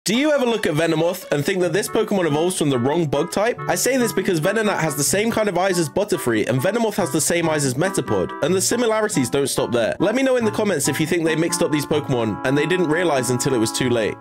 Do you ever look at Venomoth and think that this Pokemon evolves from the wrong bug type? I say this because Venonat has the same kind of eyes as Butterfree, and Venomoth has the same eyes as Metapod, and the similarities don't stop there. Let me know in the comments if you think they mixed up these Pokemon and they didn't realize until it was too late.